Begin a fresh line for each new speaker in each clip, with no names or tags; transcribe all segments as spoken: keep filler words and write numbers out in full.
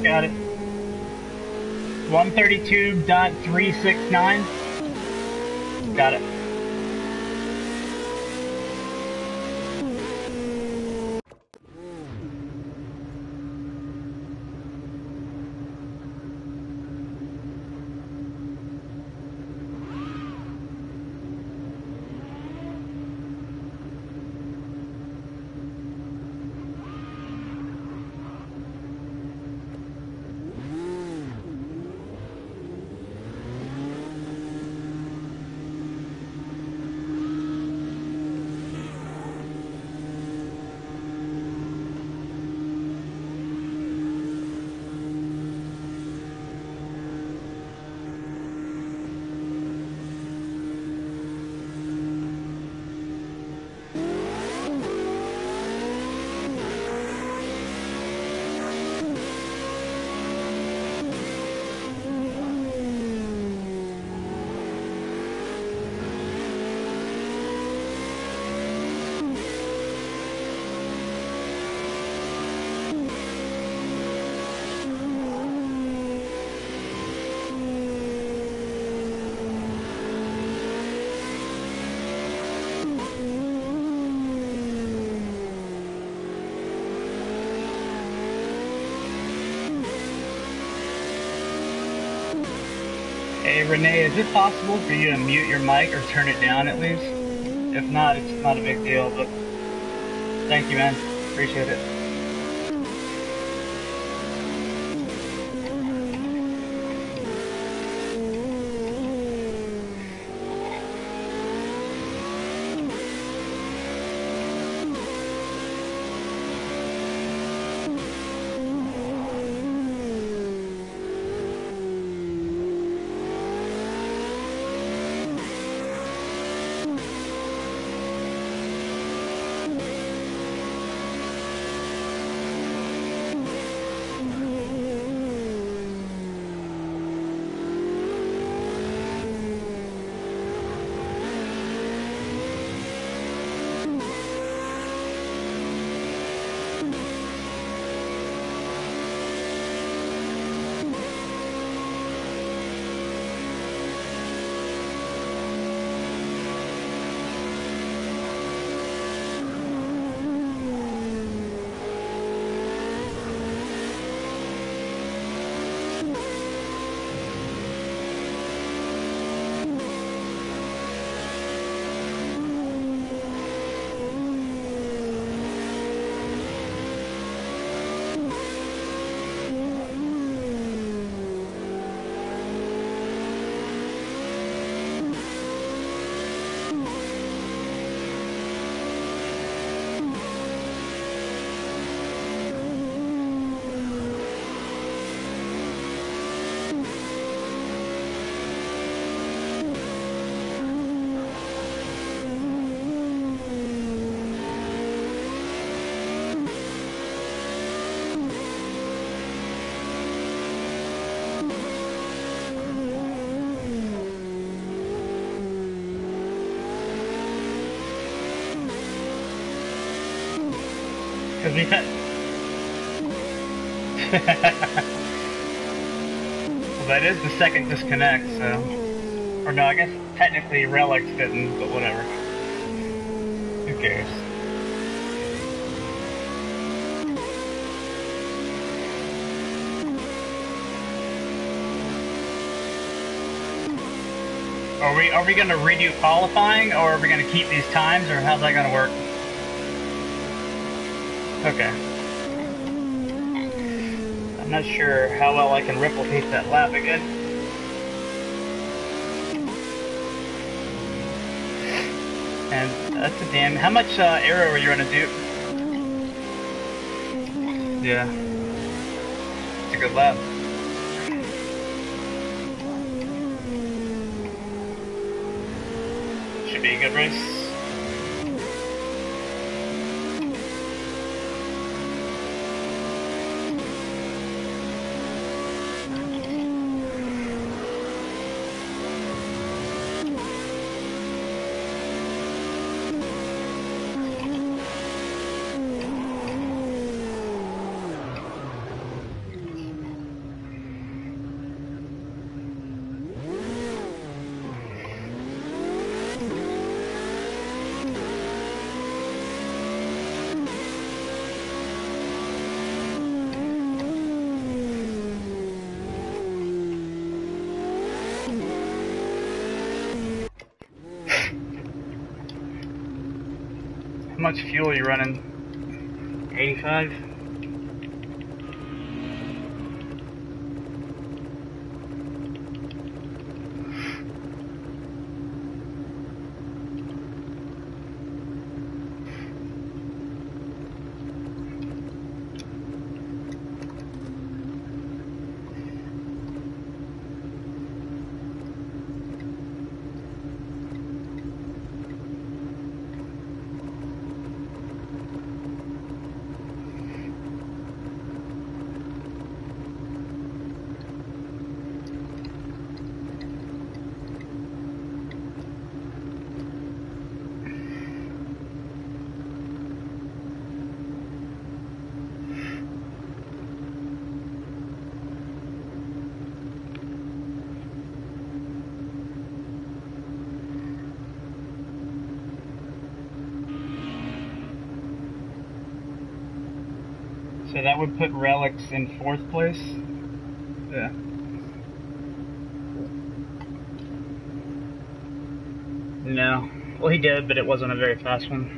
got it. one thirty-two point three six nine. Got it. Hey Renee, is it possible for you to mute your mic or turn it down at least? If not, it's not a big deal, but thank you, man. Appreciate it. Cause we had... Well, that is the second disconnect, so... Or no, I guess technically Relics didn't, but whatever. Who cares? Are we, are we gonna redo qualifying, or are we gonna keep these times, or how's that gonna work? Okay. I'm not sure how well I can replicate that lap again. And that's a damn... How much uh, aero are you gonna do? Yeah. It's a good lap. Should be a good race. much fuel are you running? eighty-five? So that would put Relics in fourth place? Yeah. No. Well, he did, but it wasn't a very fast one.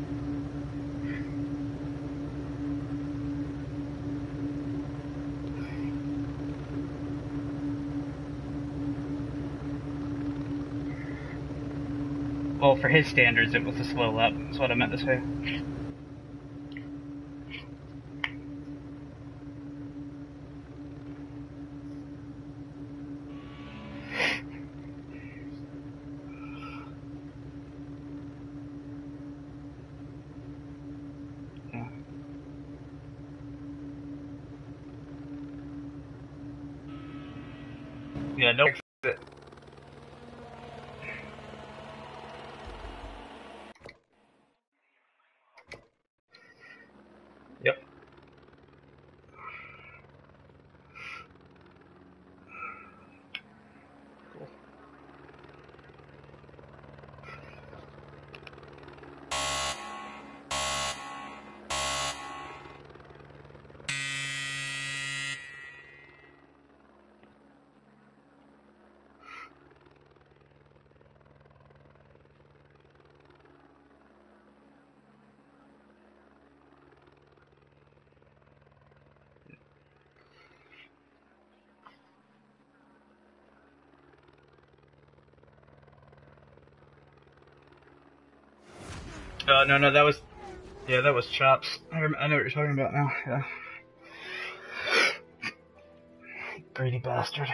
Well, for his standards, it was a slow lap. That's what I meant to say. Yeah. Yeah, no. Yep. Cool. Uh, no, no, that was, yeah, that was Chops. I, rem I know what you're talking about now, yeah. Greedy bastard.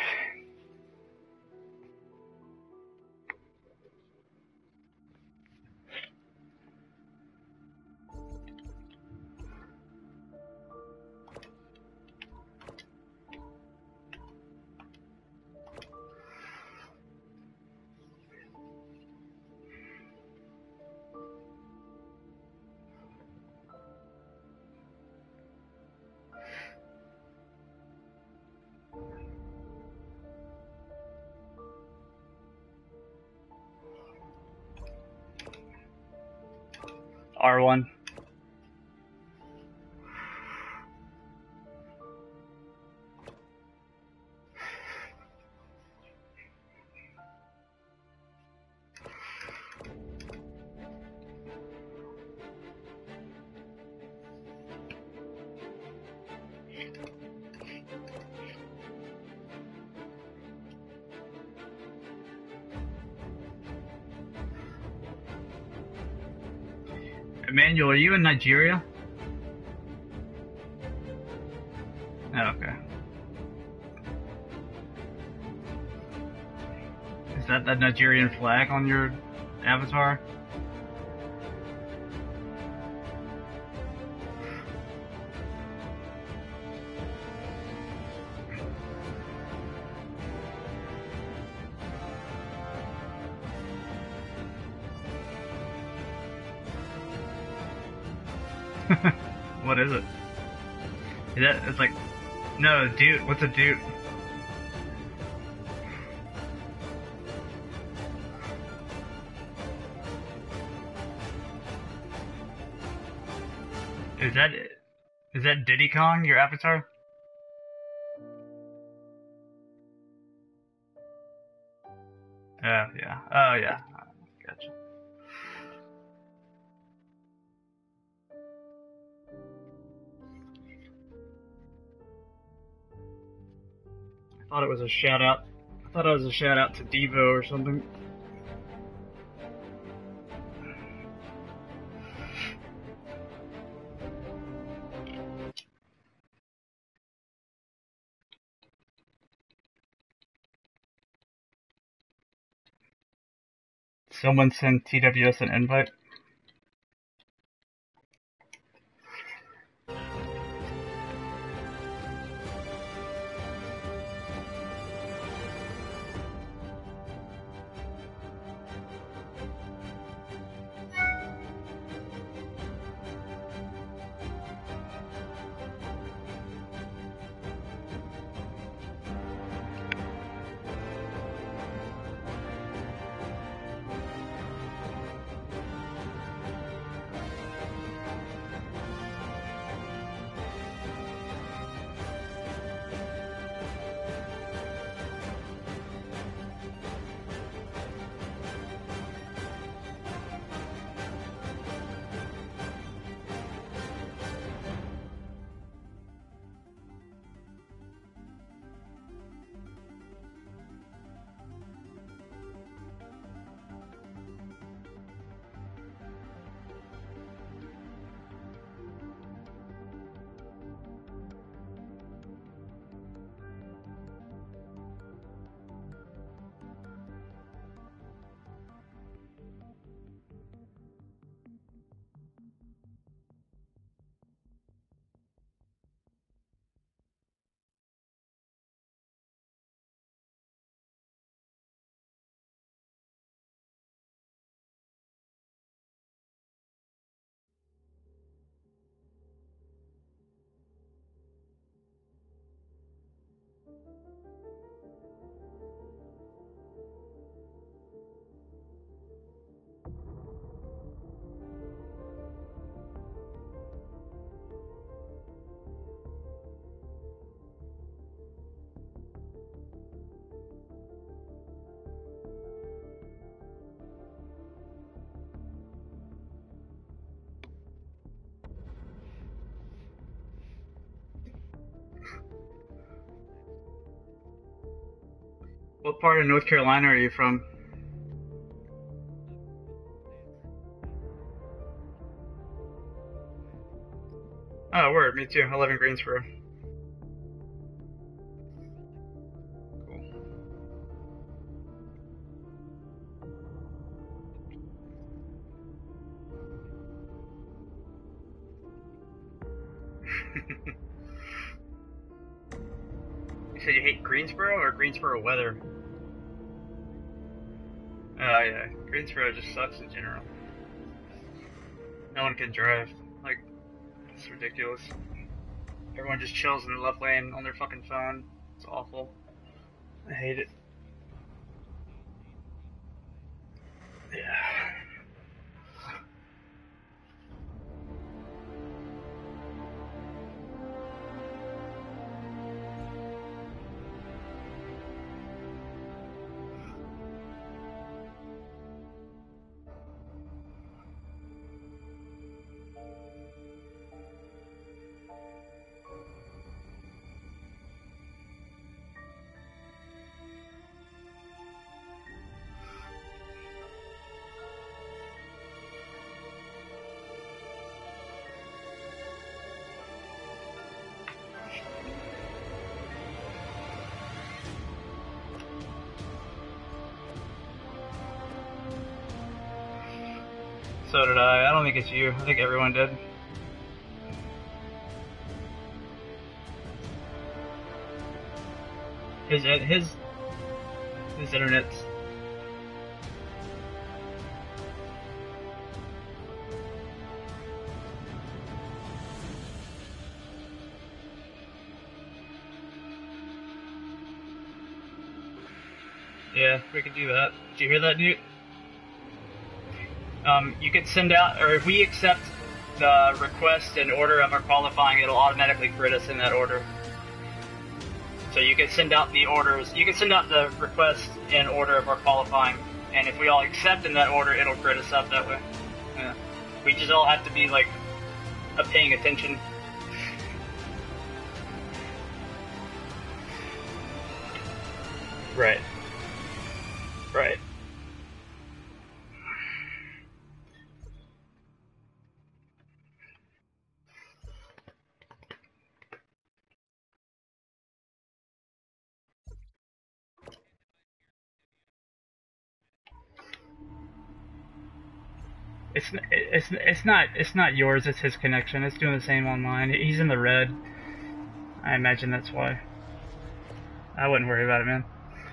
R one. Emmanuel, are you in Nigeria? Oh, okay. Is that the Nigerian flag on your avatar? What is it? Is that, it's like, no, dude, what's a dude? Is that, is that Diddy Kong, your avatar? Oh, yeah. Oh, yeah. Gotcha. thought it was a shout out. I thought it was a shout out to Devo or something. Someone send T W S an invite. What part of North Carolina are you from? Oh, word, me too. I live in Greensboro. Cool. You said you hate Greensboro or Greensboro weather? Oh yeah, Greensboro just sucks in general. No one can drive. Like, it's ridiculous. Everyone just chills in the left lane on their fucking phone. It's awful. I hate it. Yeah. So did I. I don't think it's you. I think everyone did. His his his internet's. Yeah, we could do that. Did you hear that, dude? Um, you could send out, or if we accept the request and order of our qualifying, it'll automatically grid us in that order. So you could send out the orders, you could send out the request in order of our qualifying, and if we all accept in that order, it'll grid us up that way. Yeah. We just all have to be, like, uh, paying attention. Right. Right. It's it's it's not it's not yours. It's his connection. It's doing the same on mine. He's in the red. I imagine that's why. I wouldn't worry about it, man.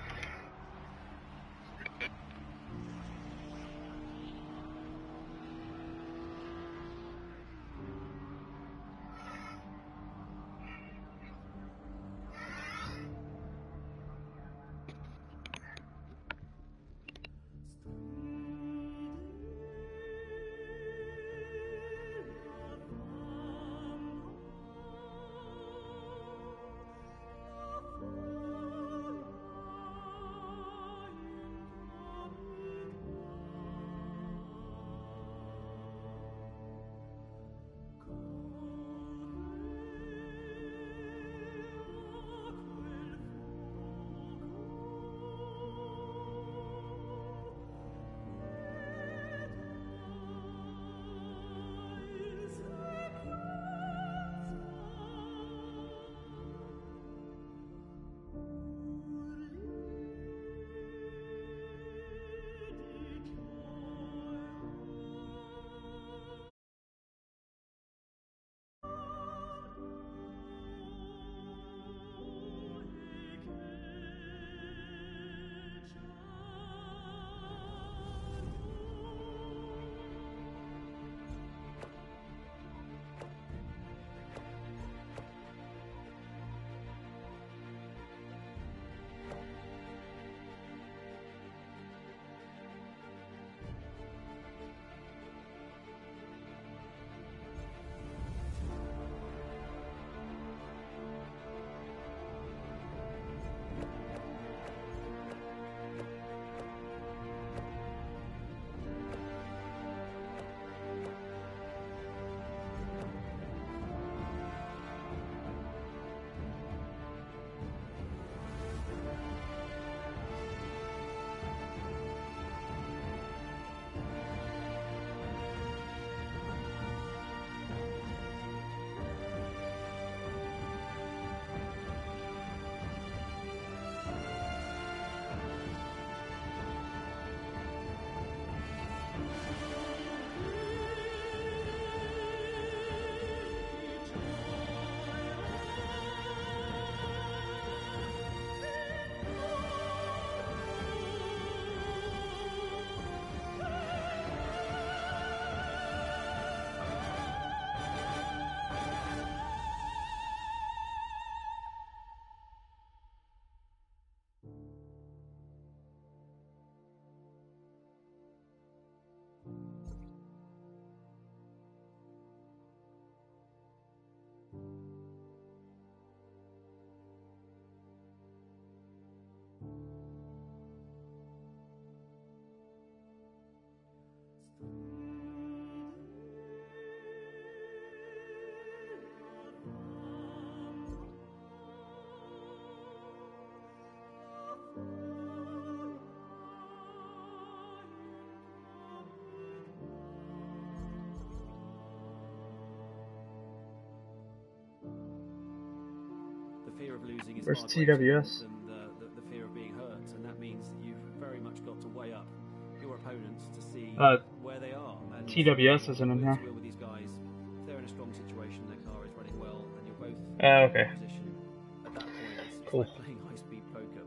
Fear of losing is
Where's
far
T
greater
W S?
than the, the, the fear of being hurt, and that means that you've very much got to weigh up your opponents to see
Uh,
where they are. And
T W S isn't in here.
with these guys, if they're in a strong situation, their car is running well, and you're both
Oh,
in
okay.
a position. At that point, it's, it's
Cool.
like playing high-speed poker.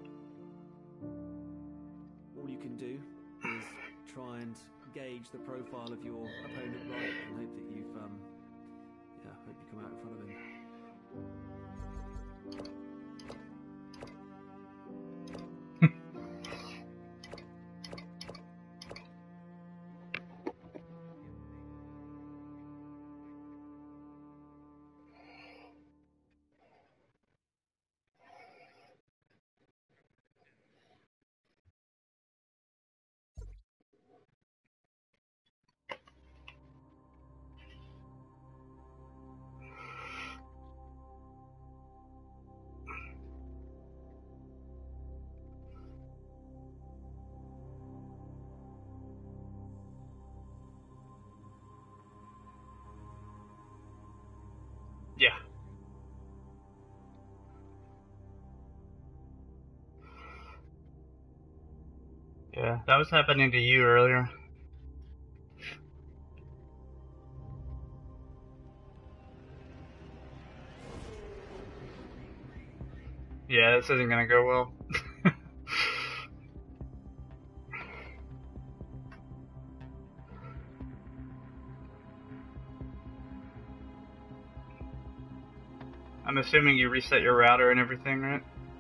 All you can do is try and gauge the profile of your opponent right, and hope that you've, um, yeah, hope you come out in front of him.
Yeah. Yeah, that was happening to you earlier. Yeah, this isn't gonna go well. I'm assuming you reset your router and everything, right?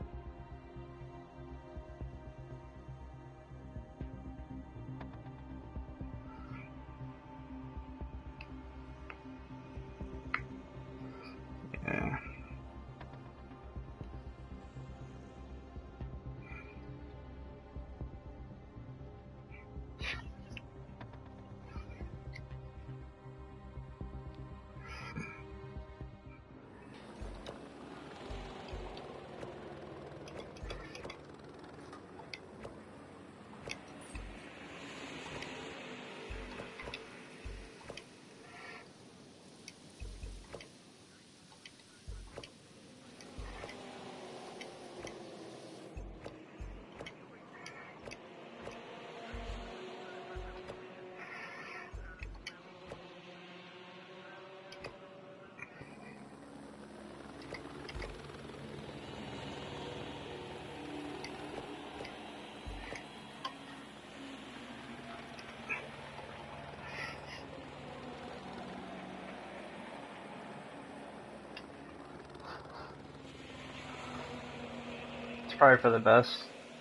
Yeah. It's probably for the best.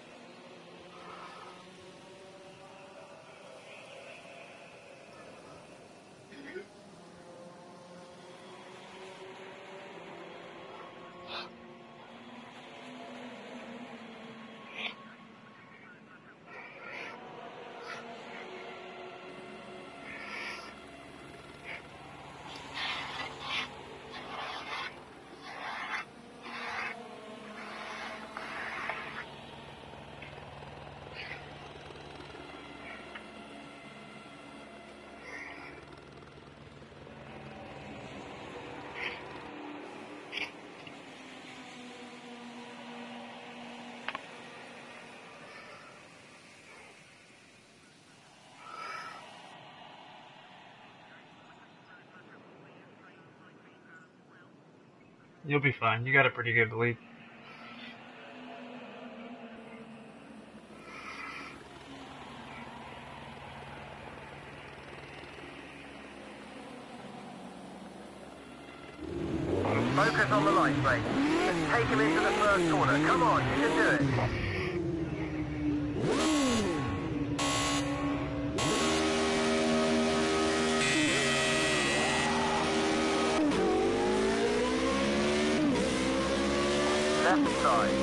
You'll be fine. You got a pretty good lead.
Focus on the light brake. Let's take him into the first corner. Come on, you can do it. Left side.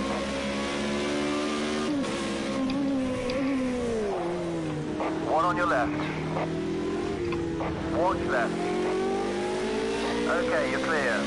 One on your left. Watch left. Okay, you're clear.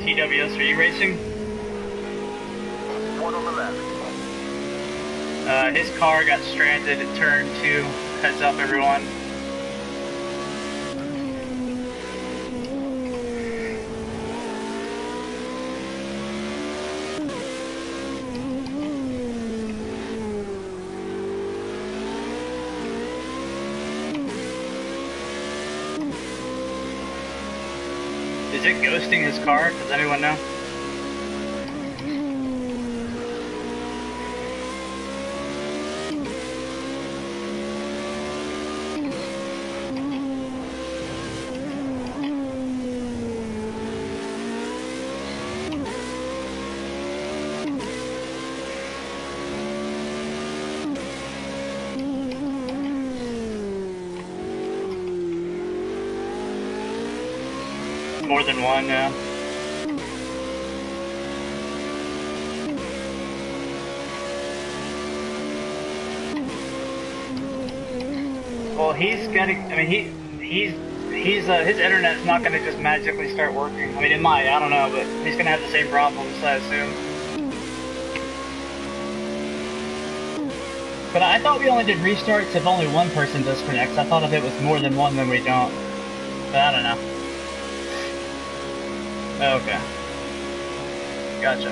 T W S are you racing?
One on the left.
Uh, his car got stranded at turn two. Heads up, everyone. Is it ghosting his car? Does anyone know? More than one, yeah. Well, he's getting. I mean, he he's he's uh, his internet's not going to just magically start working. I mean, it might. I don't know, but he's going to have the same problems, I assume. But I thought we only did restarts if only one person disconnects. I thought if it was more than one, then we don't. But I don't know. Okay. Gotcha.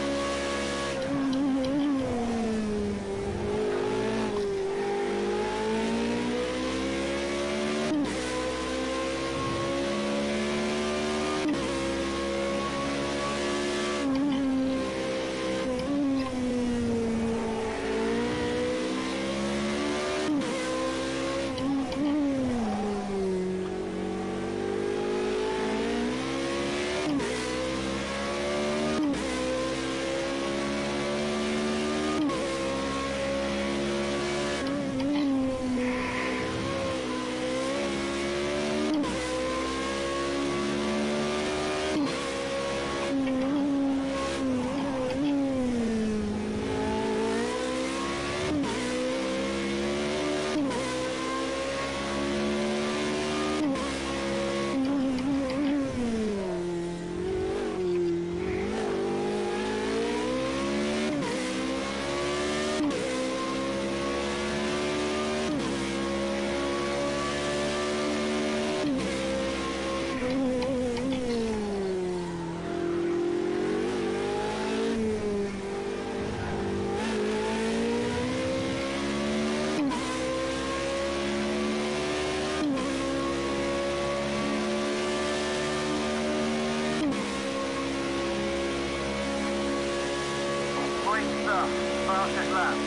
Fastest lap.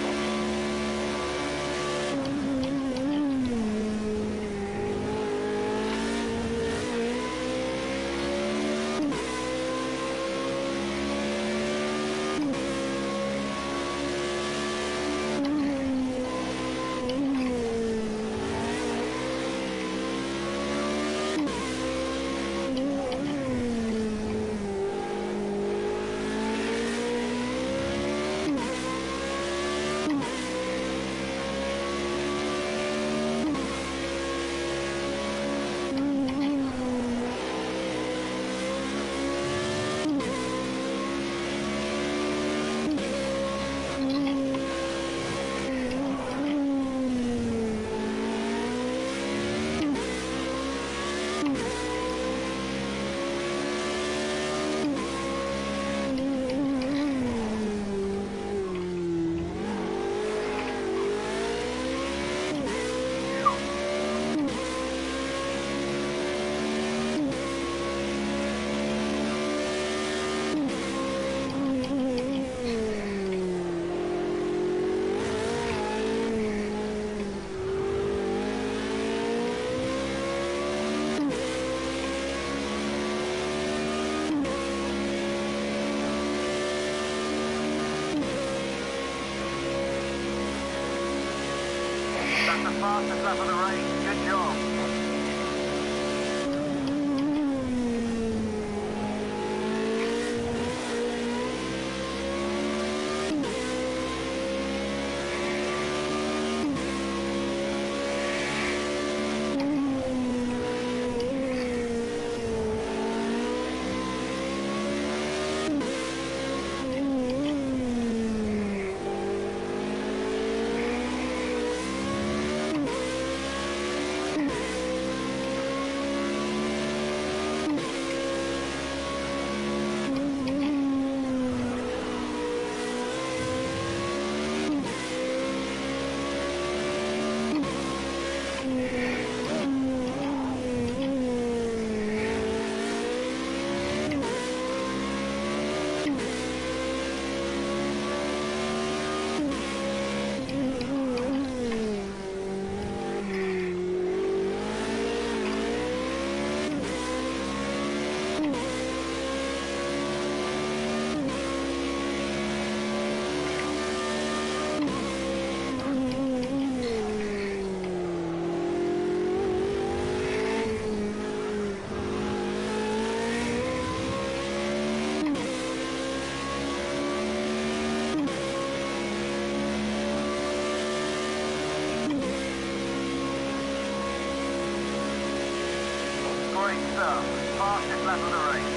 That's the fastest lap of the race. Good job. Great stuff. Fastest lap of the race.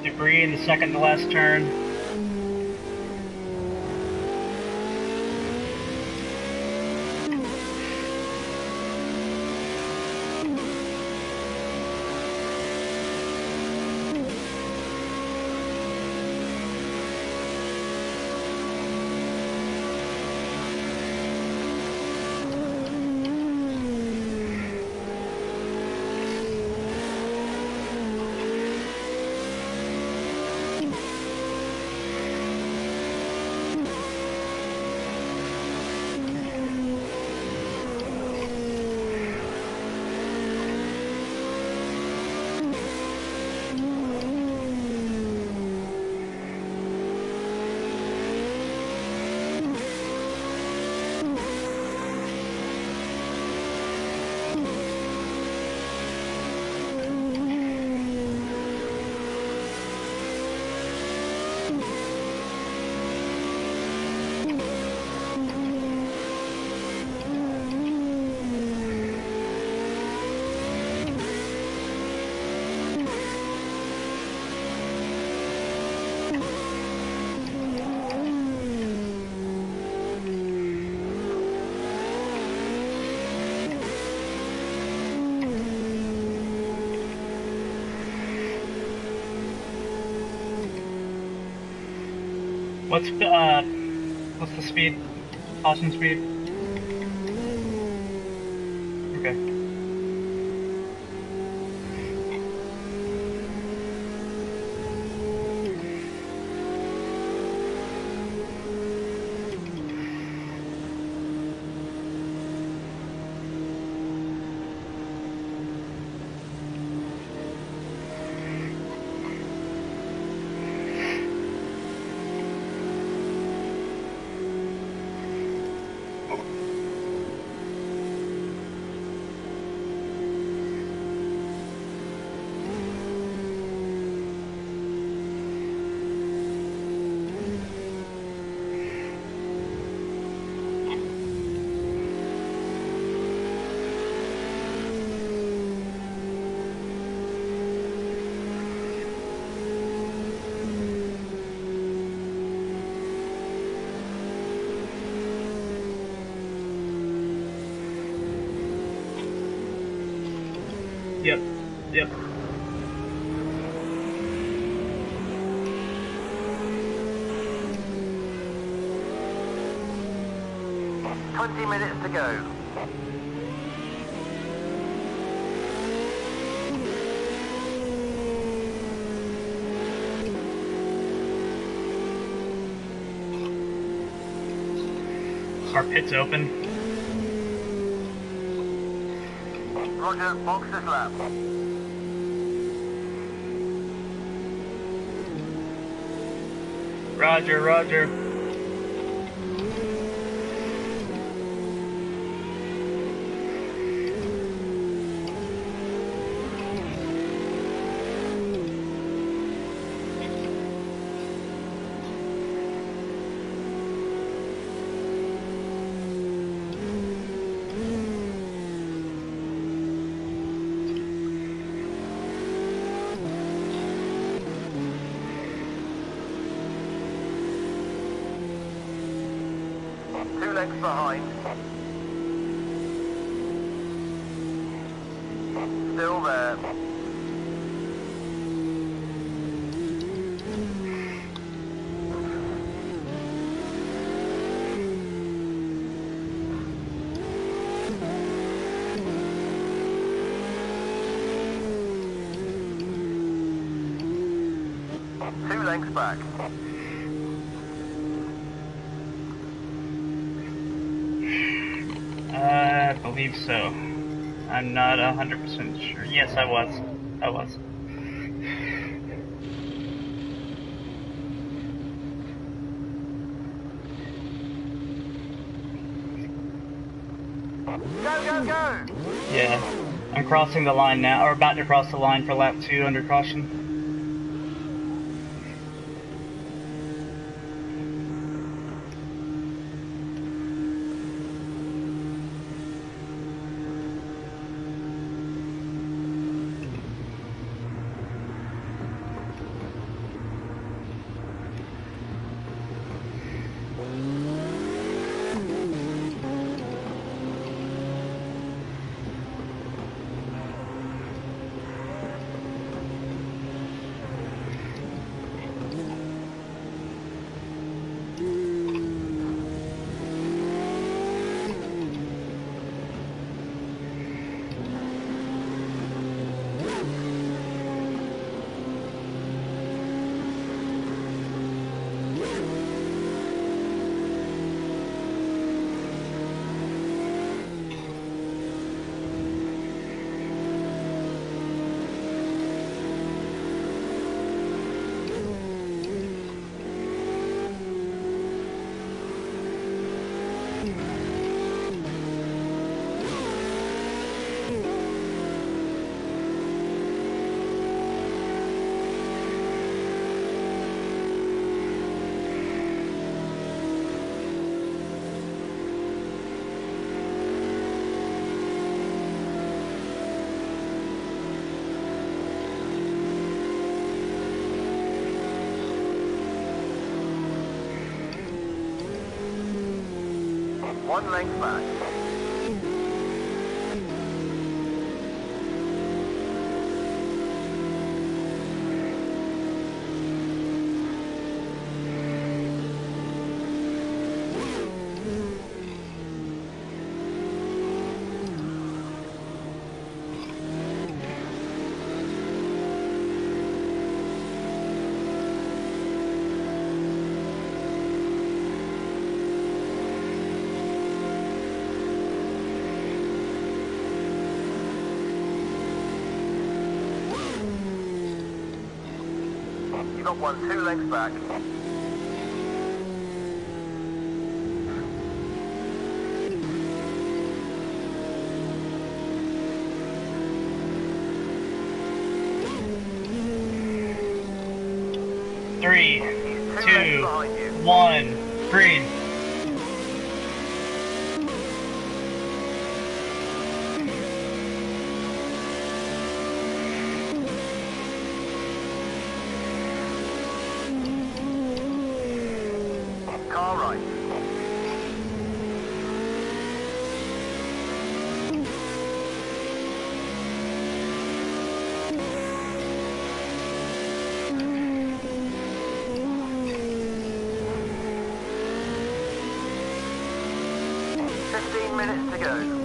Debris in the second to last turn. What's uh, what's the speed? Caution speed? Okay. Yep, yep.
Twenty minutes to go.
Our pit's open.
Roger, box this lap.
Roger, roger.
Two lengths behind. Still there. Two lengths back.
I believe so. I'm not a hundred percent sure. Yes, I was. I was.
Go, go, go!
Yeah. I'm crossing the line now, or about to cross the line for lap two under caution.
One length back. You got one two lengths back.
Three,
Two
two,
lengths behind you.
one, green.
Car right. Fifteen minutes to go.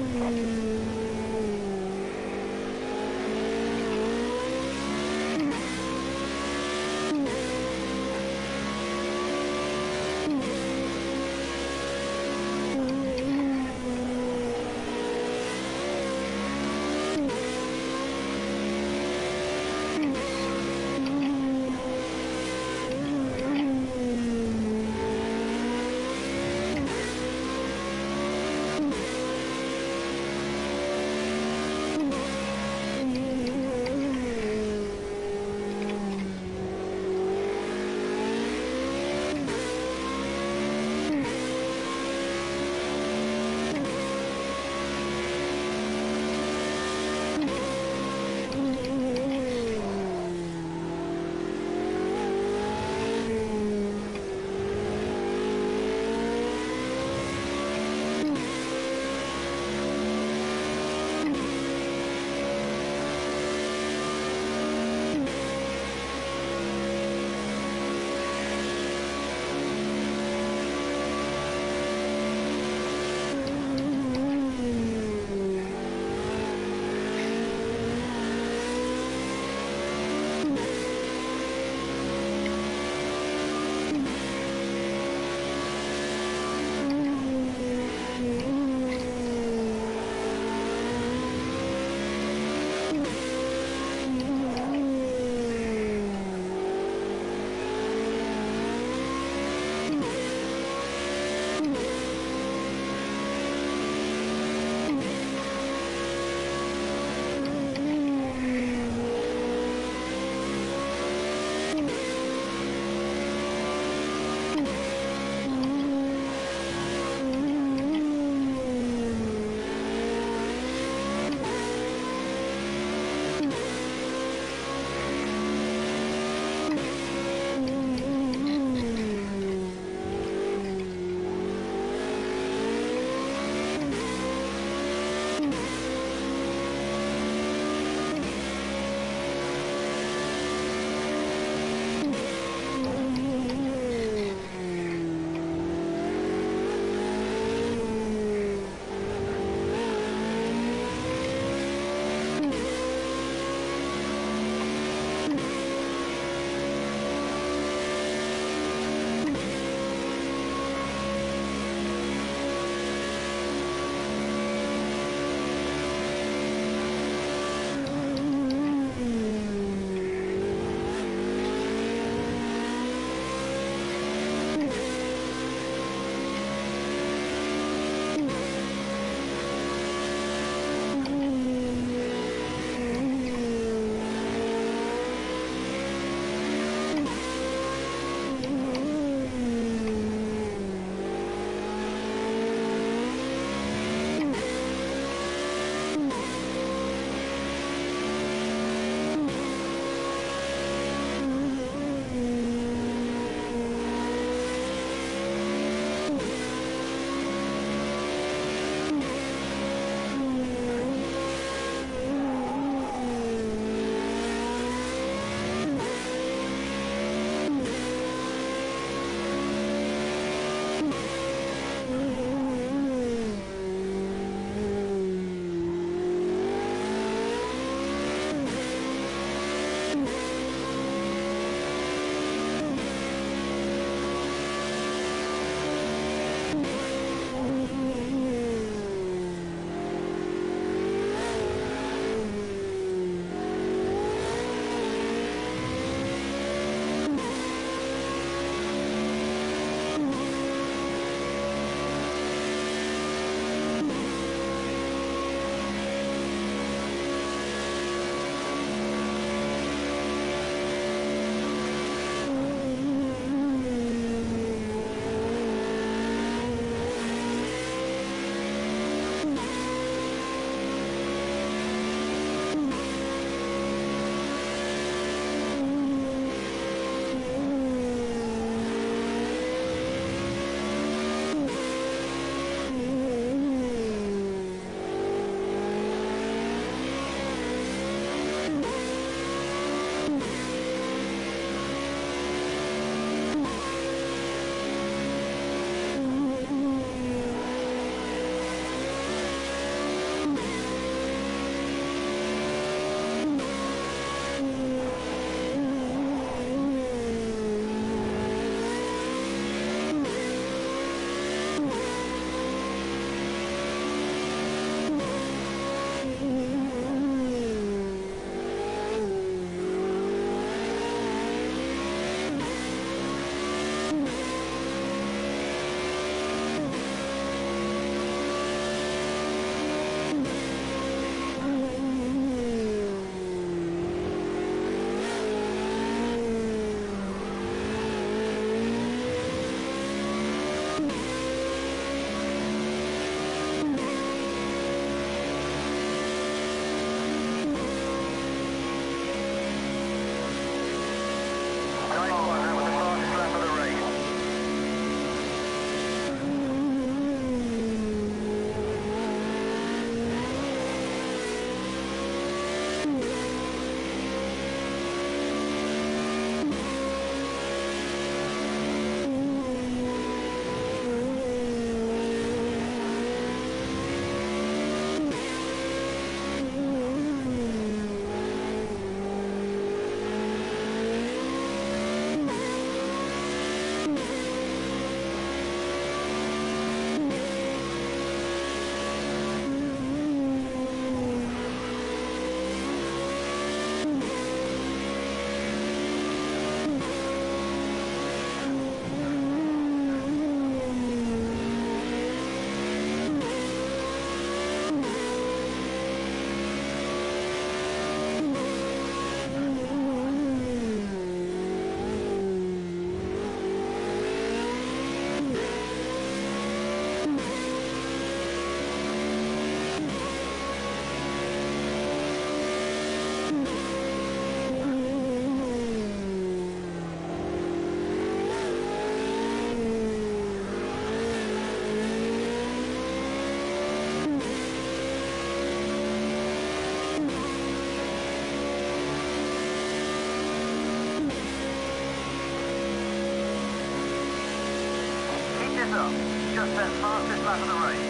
Just set fastest lap of the race.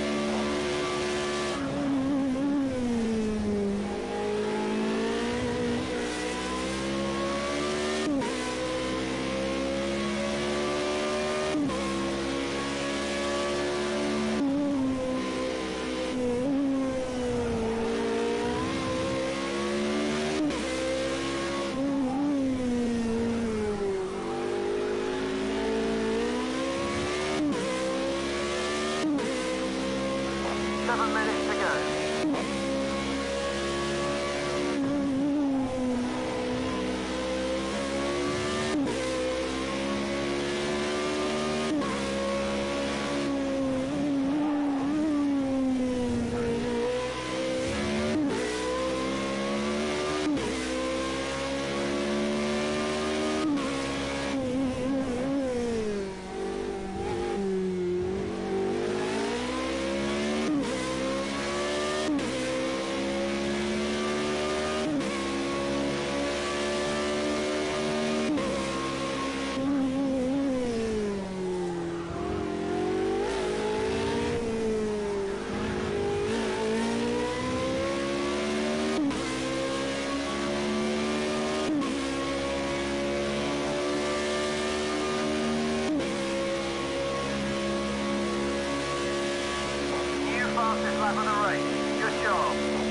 Seven minutes to go. Fastest lap of the race. Good job.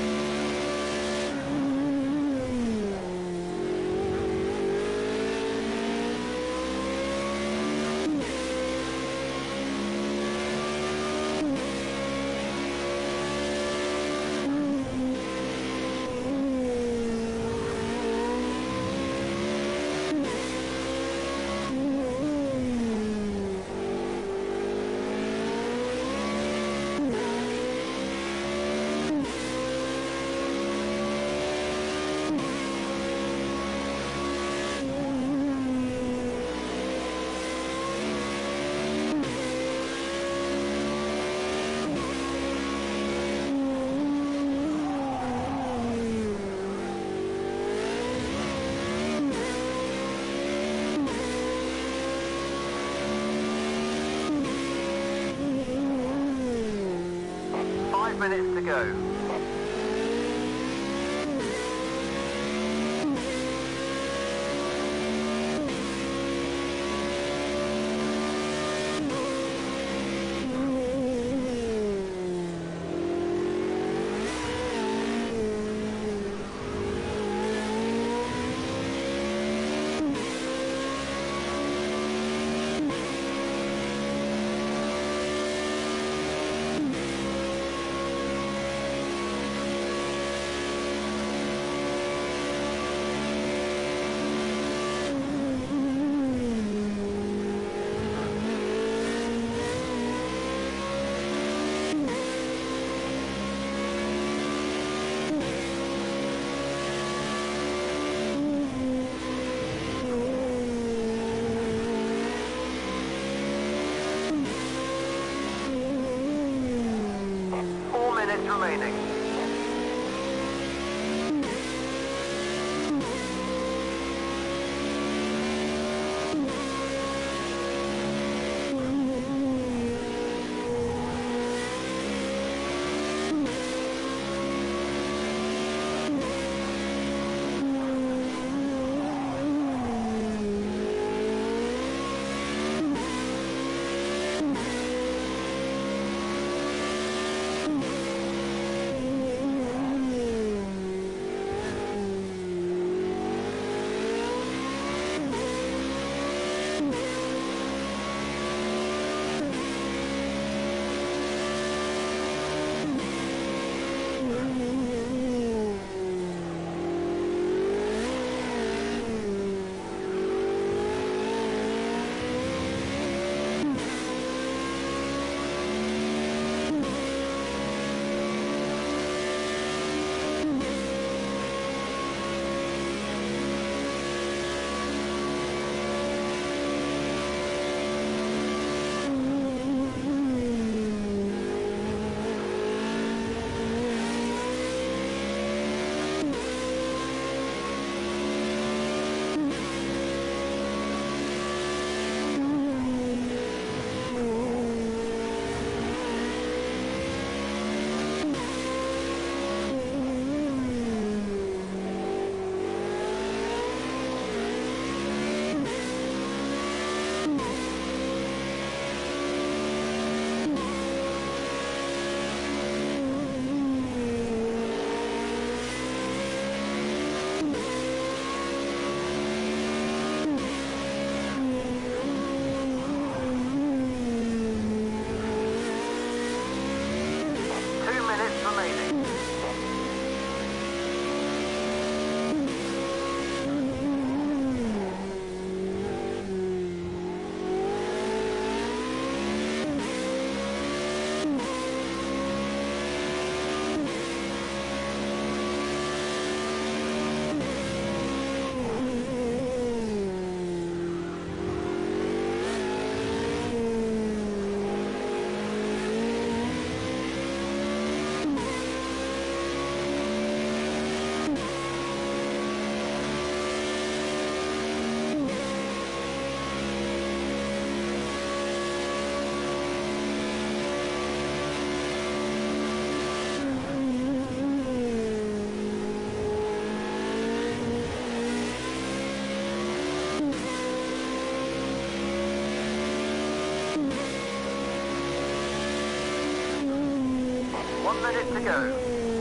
Five minutes to go. Four minutes remaining. minute to go.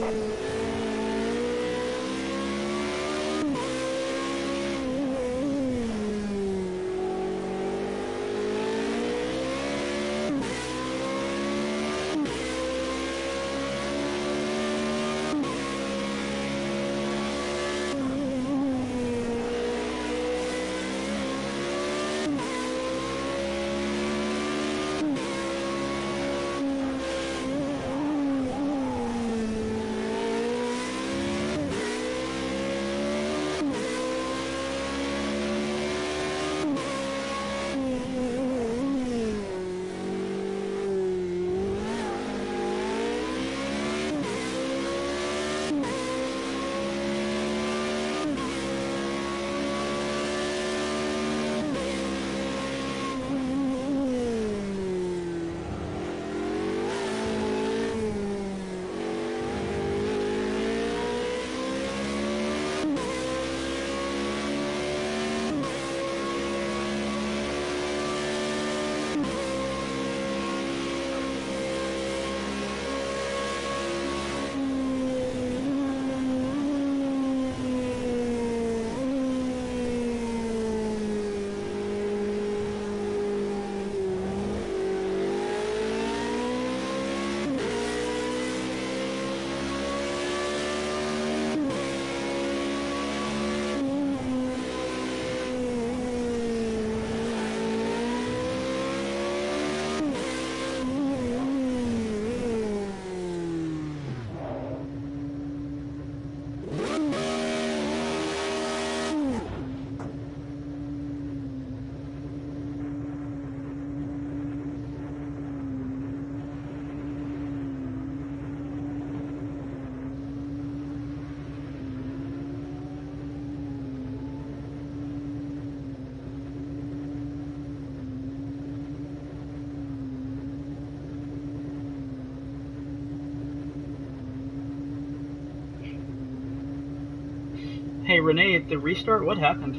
Hey Renee, at the restart, what happened?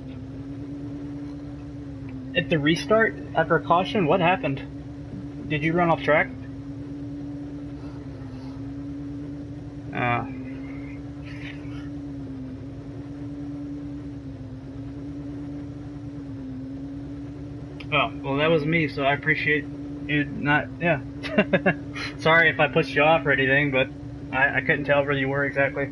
At the restart, after a caution, what happened? Did you run off track? Uh. Oh, well that was me, so I appreciate you not, yeah. Sorry if I pushed you off or anything, but I, I couldn't tell where you were exactly.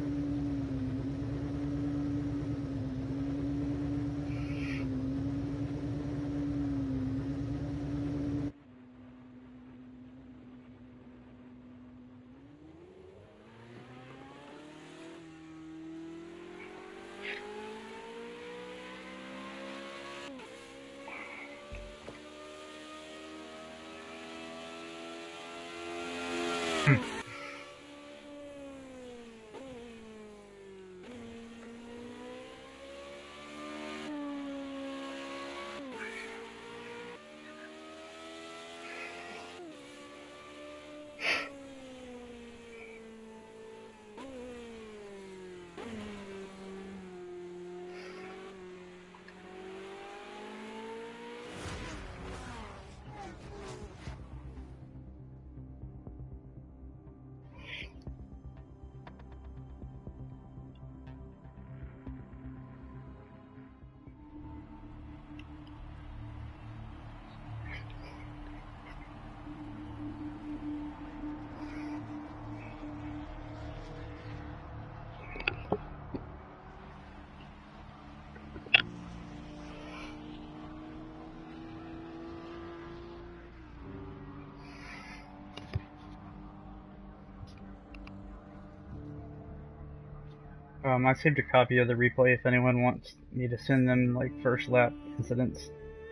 Um, I saved a copy of the replay if anyone wants me to send them, like, first lap incidents.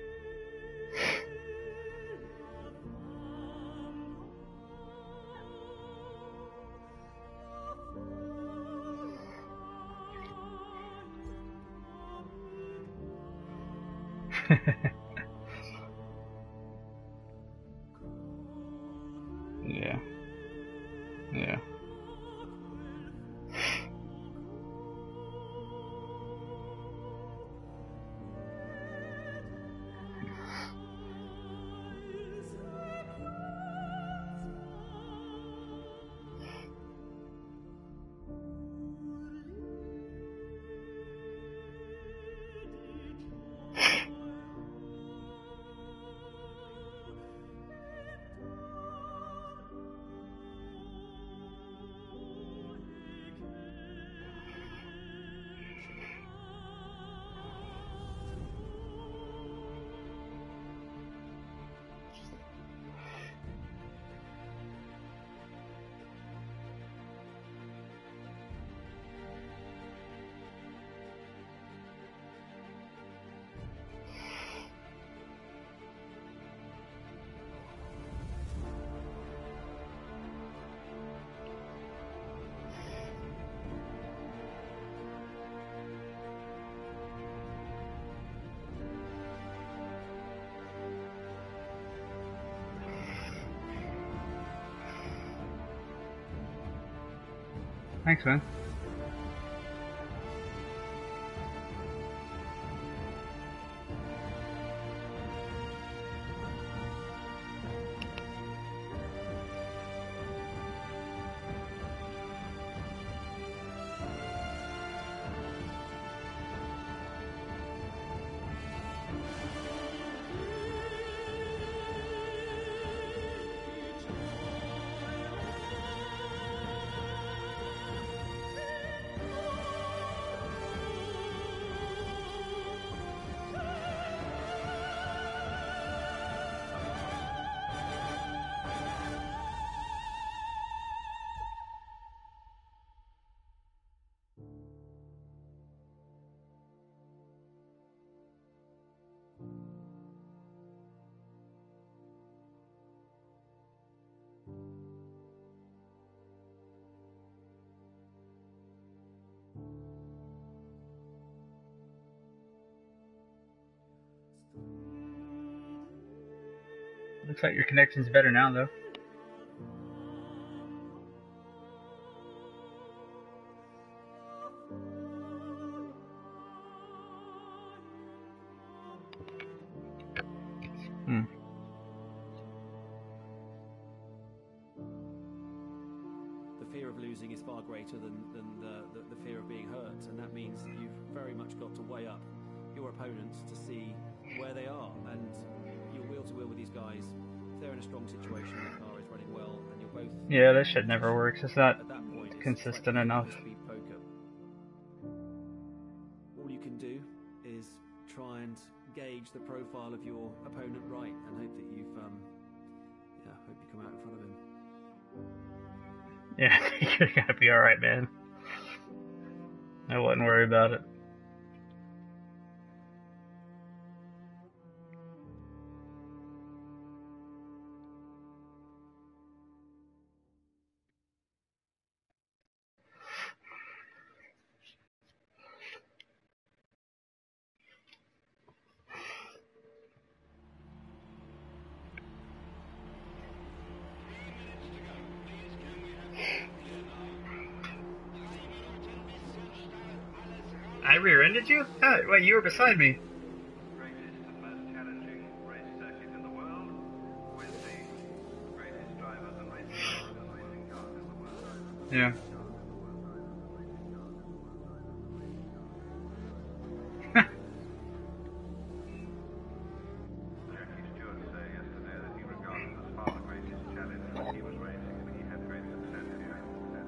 Yeah. Yeah. Thanks, man. Looks like your connection's better now, though. Hmm.
The fear of losing is far greater than, than the, the, the fear of being hurt, and that means that you've very much got to weigh up your opponents to see where they are, and you're wheel to wheel with these guys. If they're in a strong situation, the car is running well, and you're both...
Yeah, this shit never works. It's not
at that point, it's
consistent
like
enough.
speed poker. All you can do is try and gauge the profile of your opponent right, and hope that you've, um, yeah, hope you come out in front of him.
Yeah, you're gonna be alright, man. I wouldn't worry about it. I rear-ended you? Oh, wait, you were beside me.
Greatest and most challenging race circuit in the world, with the greatest drivers and racing and racing cars in the world.
Yeah.
Jackie Stewart said yesterday that he regarded it as far the greatest challenge that he was racing, and he had great success here.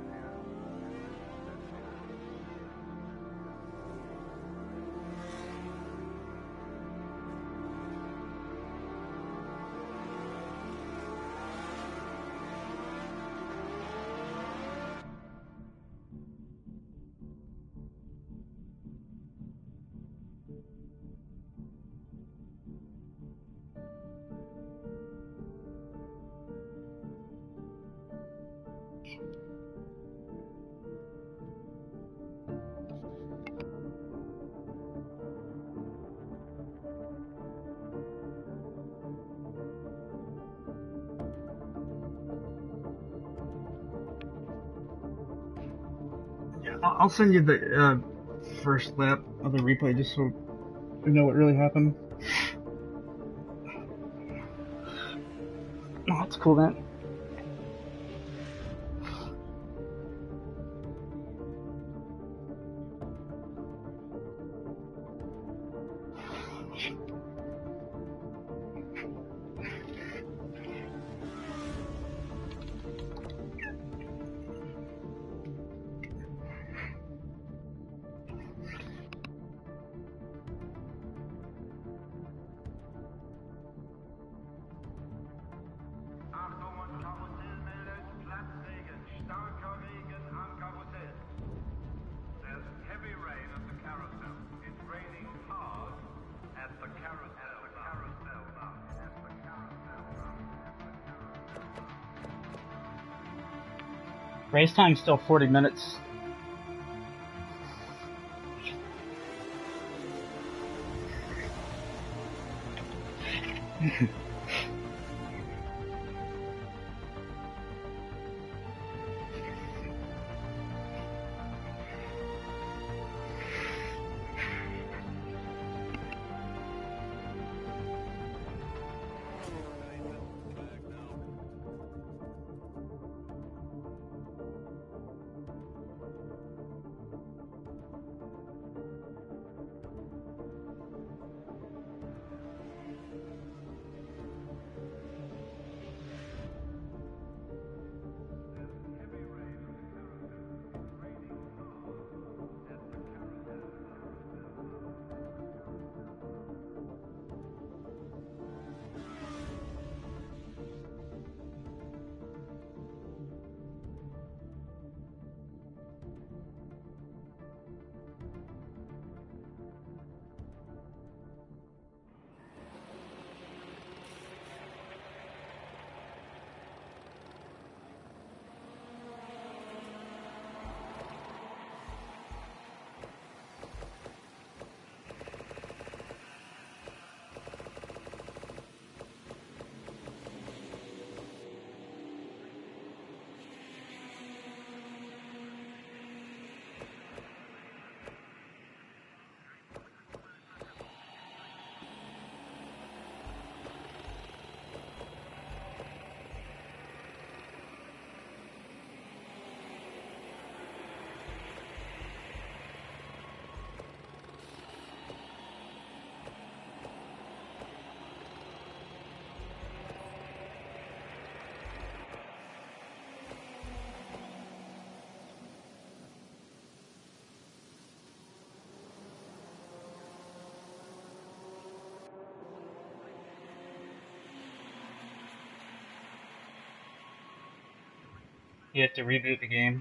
I'll send you the uh, first lap of the replay just so we know what really happened. Oh, that's cool, man. There's heavy rain at the carousel. It's raining hard at the carousel. The carousel now. At the carousel now. Race time's still forty minutes. You have to reboot the game.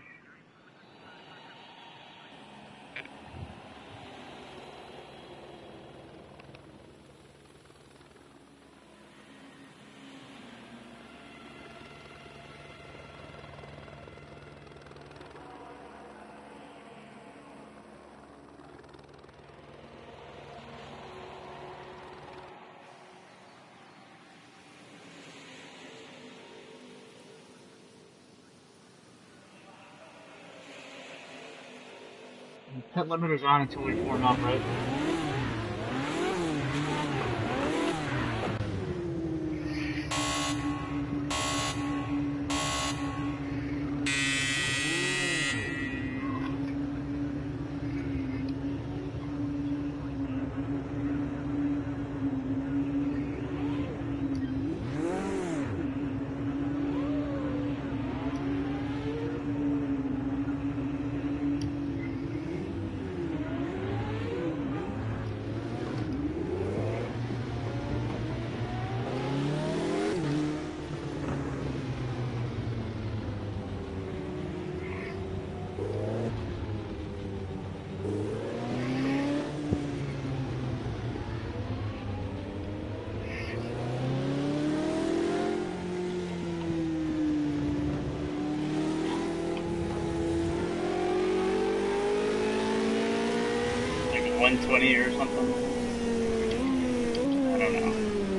Pit limiter's on until we form up, right? one twenty or something. I don't know.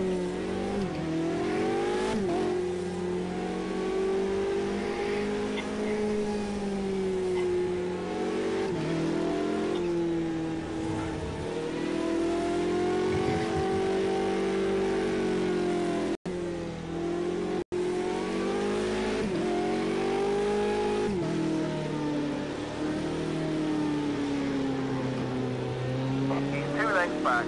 Two lengths back.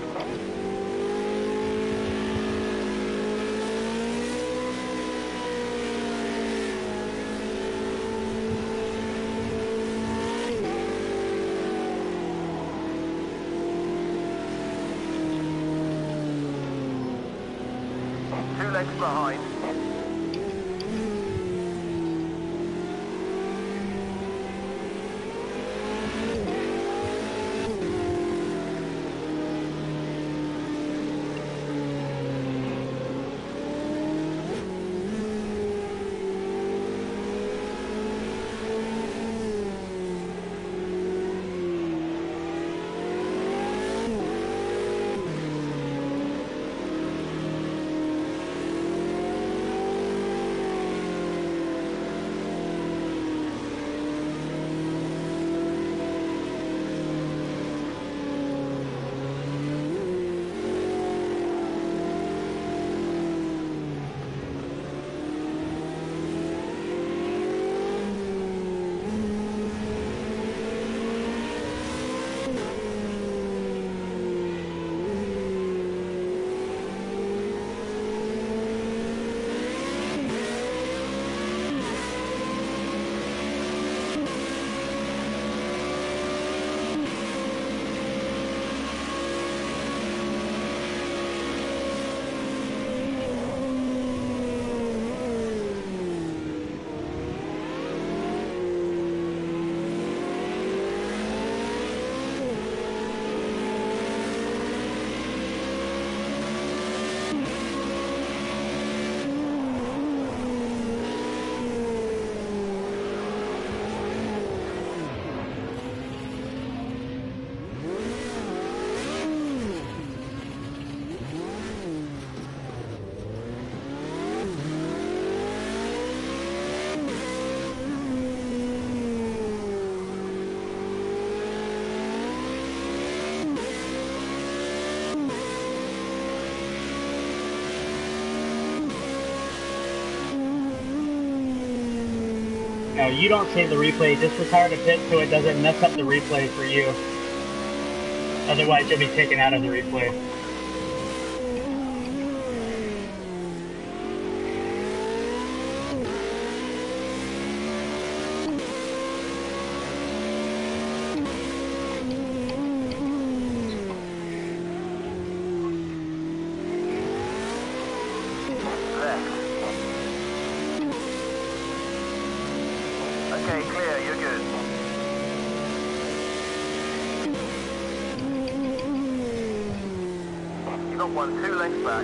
Two lengths behind.
No, you don't save the replay. Just retire the pit so it doesn't mess up the replay for you. Otherwise, you'll be taken out of the replay.
front one two lengths back.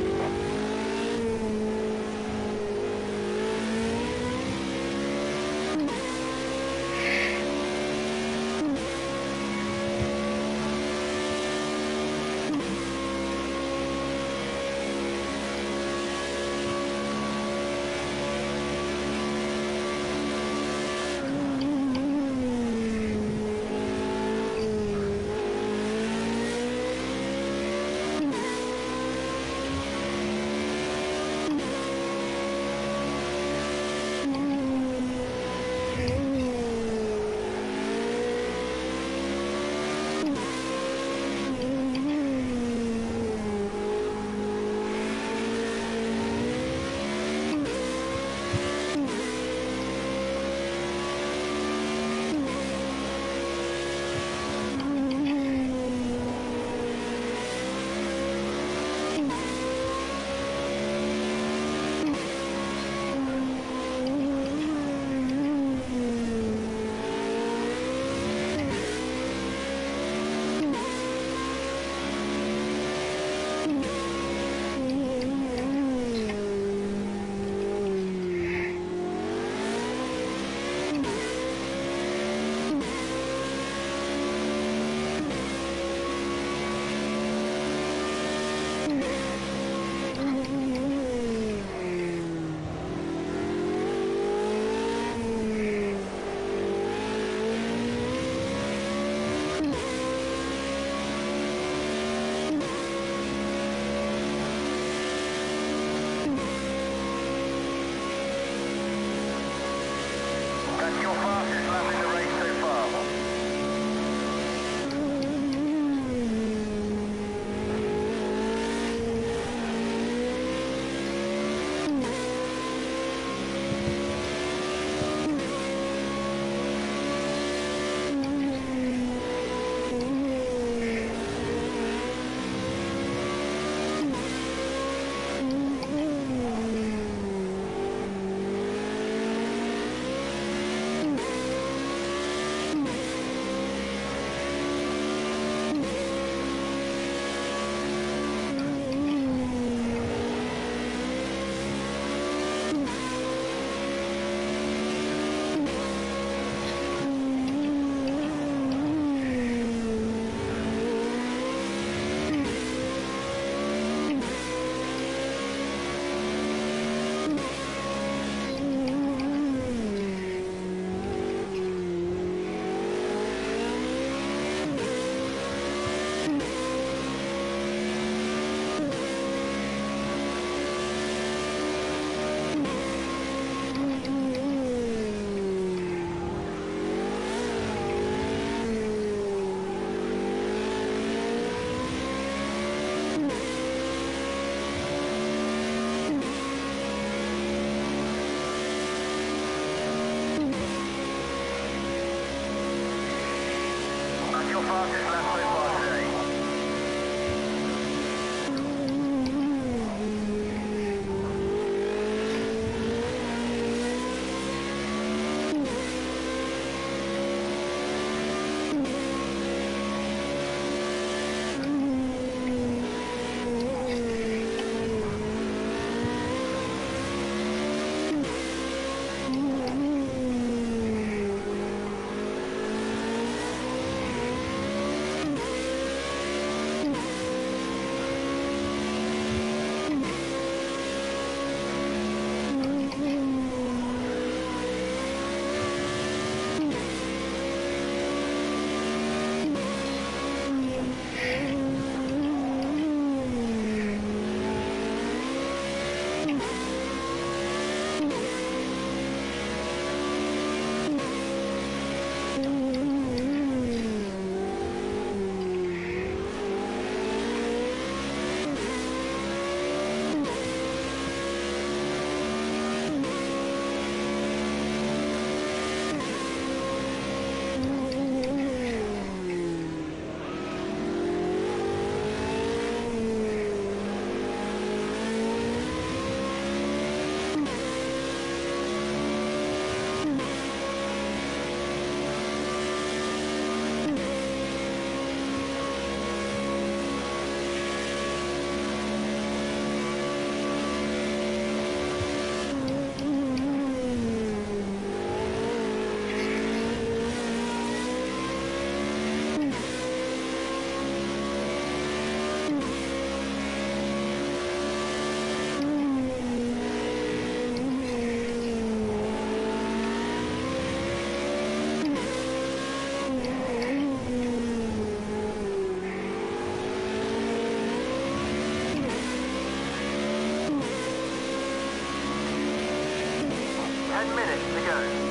Ten minutes to go.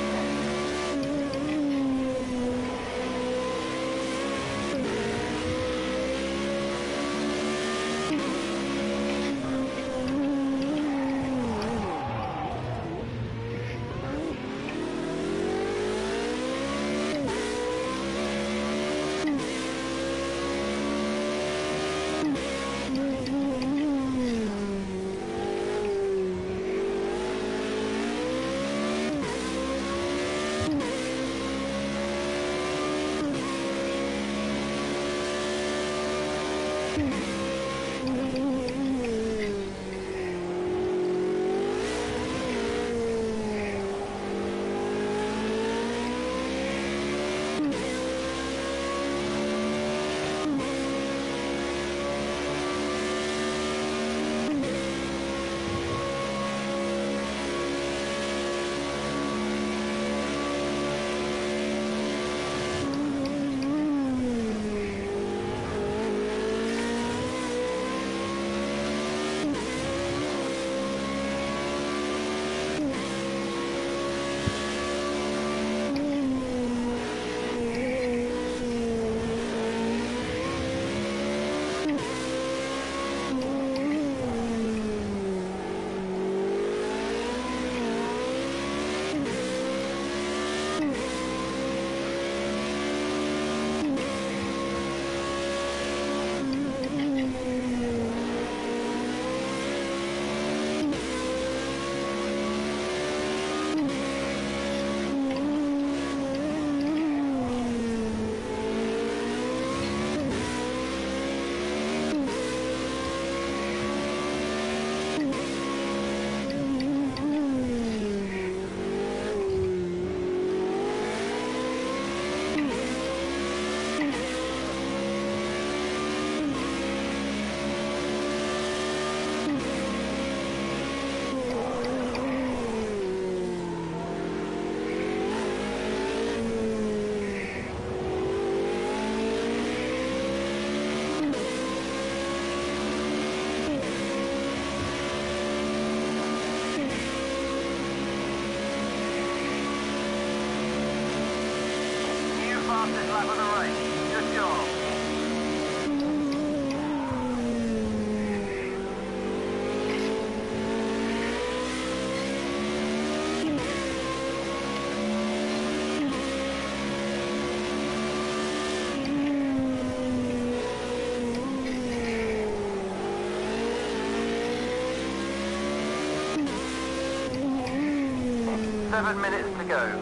Fastest lap of the race. Good job. Seven minutes to go.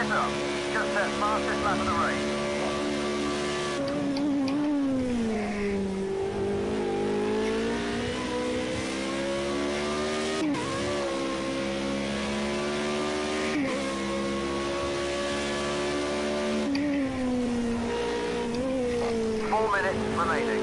Eyes up. Just set fastest lap of the race. Four minutes remaining.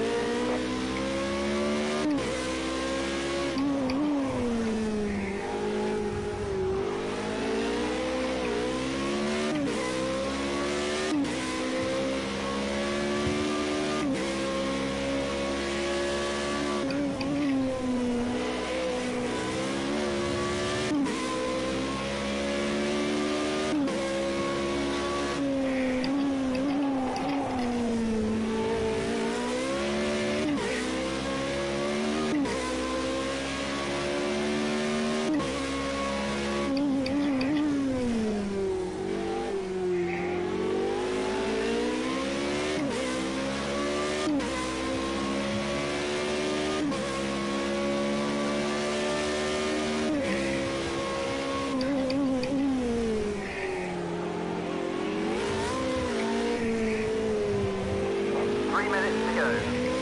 Three minutes to go.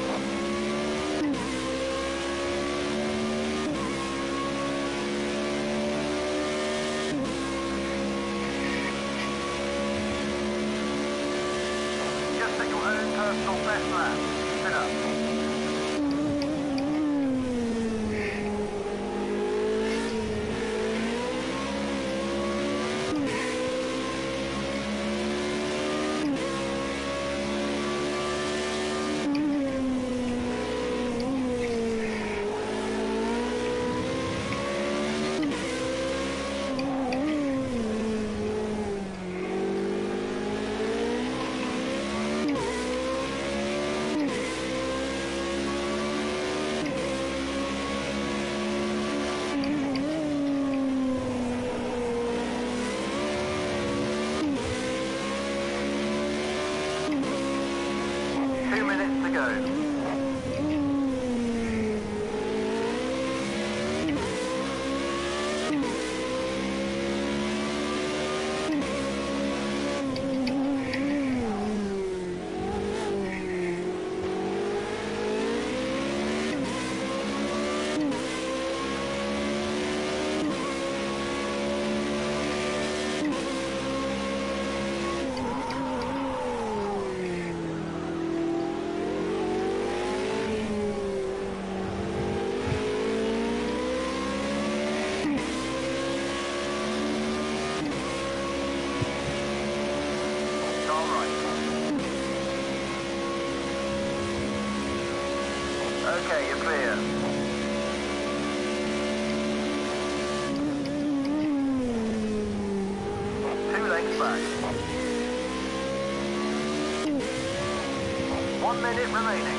Just at your own personal best lap. Keep it up. Two minutes to go. All right. Okay, you're clear. Two lengths back. One minute remaining.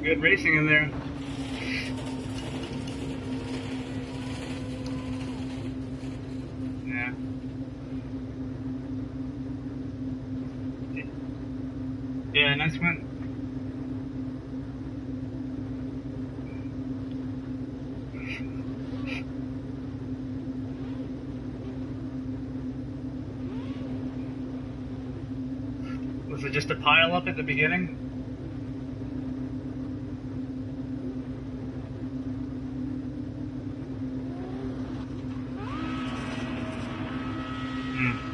Good racing in there. Yeah. Yeah, nice win. Was it just a pile up at the beginning? Hmm.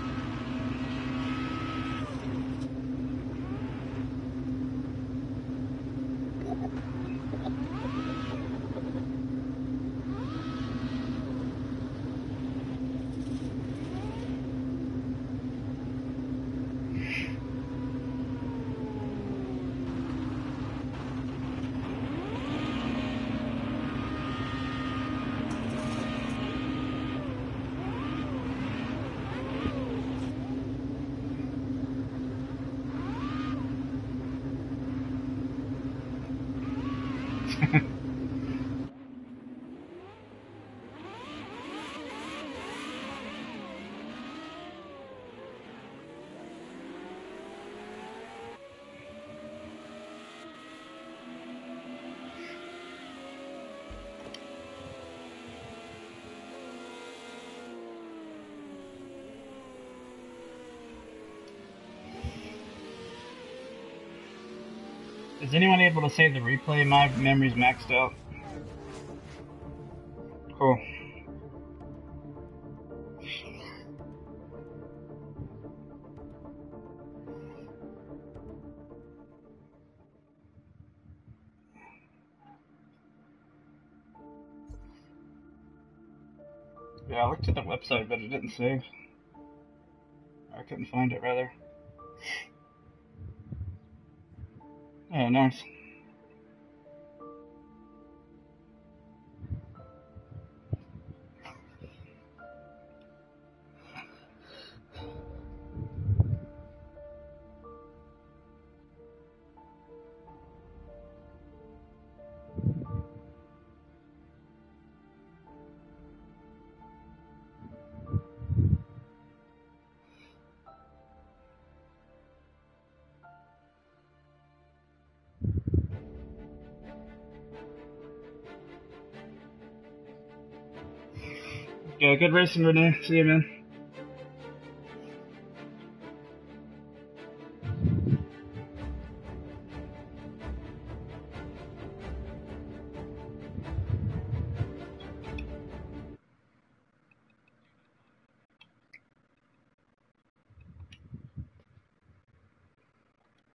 Is anyone able to save the replay? My memory's maxed out. Cool. Yeah, I looked at the website, but it didn't save. I couldn't find it, rather. Oh, nice. Yeah, good racing, Renee. See you, man.